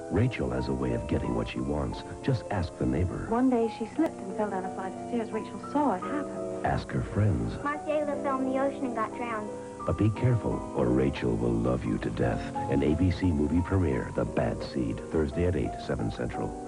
Rachel has a way of getting what she wants. Just ask the neighbor. One day she slipped and fell down a flight of stairs. Rachel saw it happen. Ask her friends. My sailor fell in the ocean and got drowned. But be careful, or Rachel will love you to death. An ABC movie premiere, The Bad Seed, Thursday at 8, 7 Central.